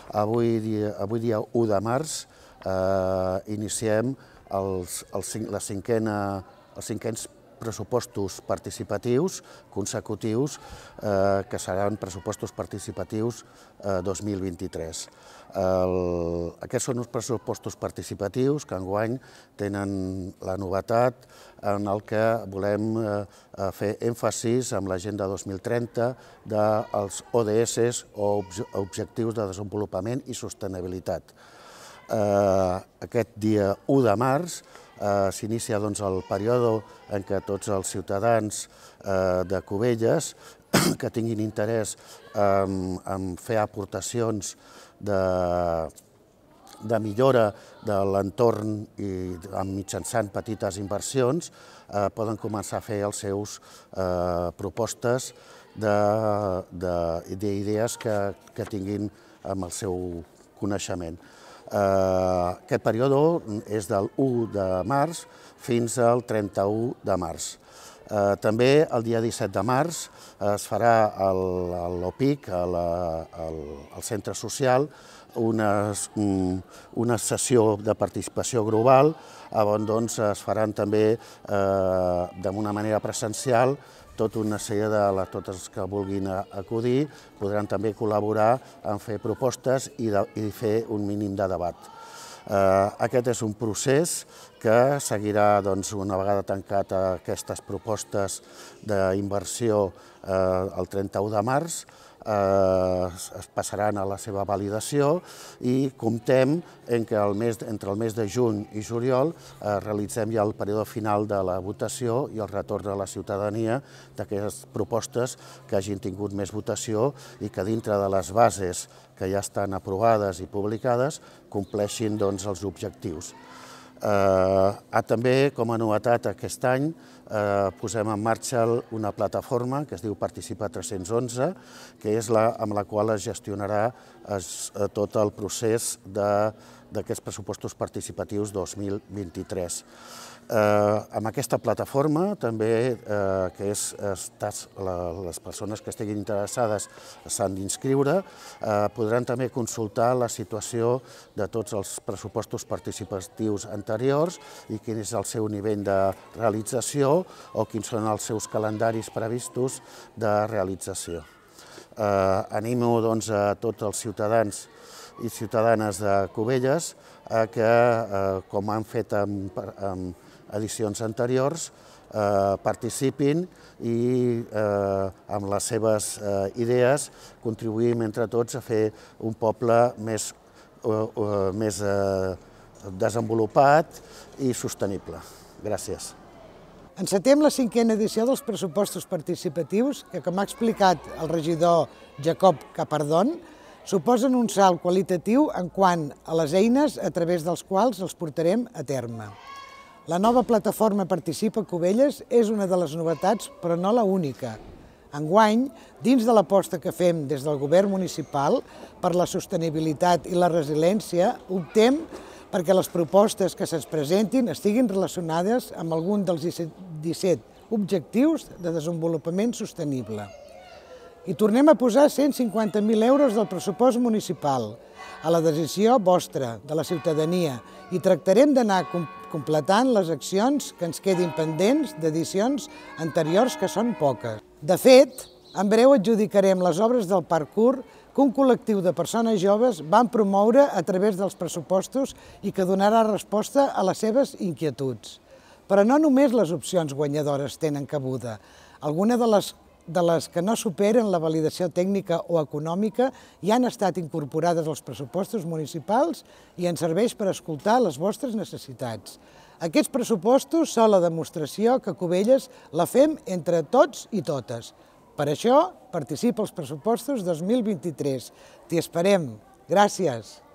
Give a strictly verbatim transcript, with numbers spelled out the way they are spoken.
Avui dia, avui dia u de març eh, iniciem els, els, la cinquena, els cinquens pressupostos participatius consecutius, eh, que seran pressupostos participatius eh, dos mil vint-i-tres. El, aquests són uns pressupostos participatius que enguany tenen la novetat en el que volem eh, fer èmfasis amb l'Agenda dos mil trenta dels O D S o Objectius de Desenvolupament i Sostenibilitat. Eh, aquest dia u de març eh, s'inicia doncs, el període en què tots els ciutadans eh, de Cubelles que tinguin interès en, en fer aportacions de, de millora de l'entorn i mitjançant petites inversions eh, poden començar a fer els seus eh, propostes d'idees que, que tinguin amb el seu coneixement. Uh, aquest període és del u de març fins al trenta-u de març. Uh, també el dia disset de març es farà a l'O P I C, al centre social, una, una sessió de participació global on doncs, es faran també uh, d'una manera presencial tota una sèrie de les, totes els que vulguin acudir podran també col·laborar en fer propostes i, de, i fer un mínim de debat. Eh, aquest és un procés que seguirà doncs, una vegada tancat aquestes propostes d'inversió eh, el trenta-u de març, eh, es passaran a la seva validació i comptem en que el mes, entre el mes de juny i juliol eh, realitzem ja el període final de la votació i el retorn a la ciutadania d'aquestes propostes que hagin tingut més votació i que dintre de les bases que ja estan aprovades i publicades compleixin doncs, els objectius. Eh, també, com a novetat aquest any, eh, posem en marxa una plataforma que es diu Participa tres-cents onze, que és la amb la qual es gestionarà es, tot el procés d'aquests pressupostos participatius dos mil vint-i-tres. Eh, amb aquesta plataforma també, eh, que és, estàs, la, les persones que estiguin interessades s'han d'inscriure, eh, podran també consultar la situació de tots els pressupostos participatius anteriors i quin és el seu nivell de realització o quins són els seus calendaris previstos de realització. Eh, animo doncs, a tots els ciutadans i ciutadanes de Cubelles a que, eh, com han fet amb, amb edicions anteriors, eh, participin i eh, amb les seves eh, idees contribuïm entre tots a fer un poble més, eh, més eh, desenvolupat i sostenible. Gràcies. Encetem la cinquena edició dels pressupostos participatius que, com ha explicat el regidor Jacob Capardón, suposen un salt qualitatiu en quant a les eines a través dels quals els portarem a terme. La nova plataforma Participa Cubelles és una de les novetats, però no la única. Enguany, dins de l'aposta que fem des del govern municipal per la sostenibilitat i la resiliència, optem perquè les propostes que se'ns presentin estiguin relacionades amb algun dels disset objectius de desenvolupament sostenible. I tornem a posar cent cinquanta mil euros del pressupost municipal a la decisió vostra, de la ciutadania, i tractarem d'anar completant les accions que ens quedin pendents d'edicions anteriors, que són poques. De fet, en breu adjudicarem les obres del parkour que un col·lectiu de persones joves van promoure a través dels pressupostos i que donarà resposta a les seves inquietuds. Però no només les opcions guanyadores tenen cabuda. Algunes de les de les que no superen la validació tècnica o econòmica ja han estat incorporades als pressupostos municipals i ens serveix per escoltar les vostres necessitats. Aquests pressupostos són la demostració que Cubelles la fem entre tots i totes. Per això, participa als pressupostos dos mil vint-i-tres. T'hi esperem. Gràcies.